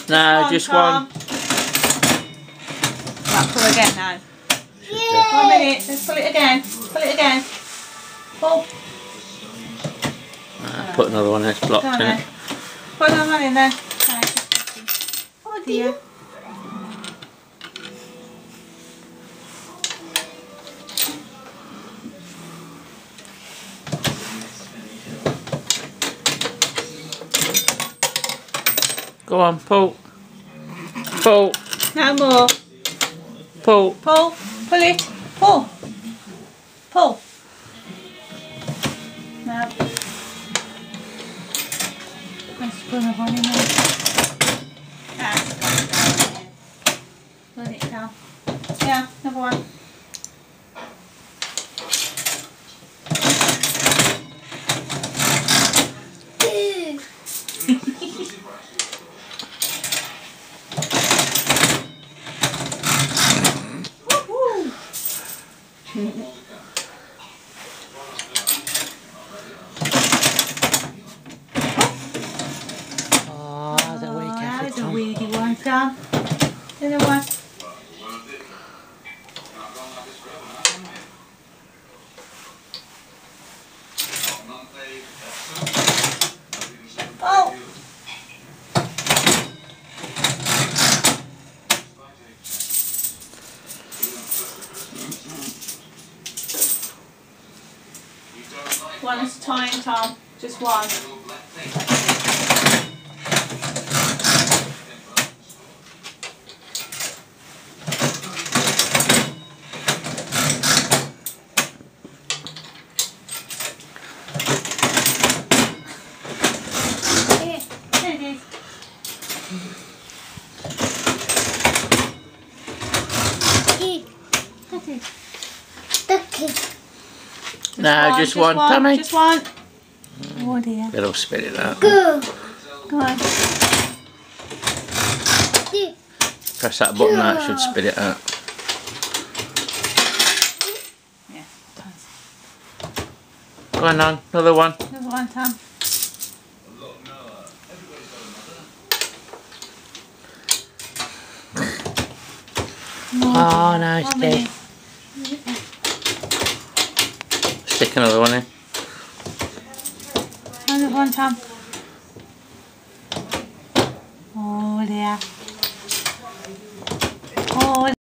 No, just one. Right, pull again now. 1 minute, let's pull it again. Pull it again. Pull. Put another one in, it's blocked, isn't it? Put another one in there. Okay. Oh dear. Go on, pull. Pull. No more. Pull. Pull. Pull it. Pull. Pull. No. Let's put another one in there. Put it down. Yeah, another one. That was a weedy one, Sam. The other one. Oh! One at a time, Tom. Just one. No, just one. Tommy. Just one. Oh dear. It'll spit it out. Go on. Press that button, that should spit it out. Yeah, it does. Go on, another one. Another one, Tom. Oh, no, it's dead. Stick another one in. Another one, Tom. Oh dear. Oh.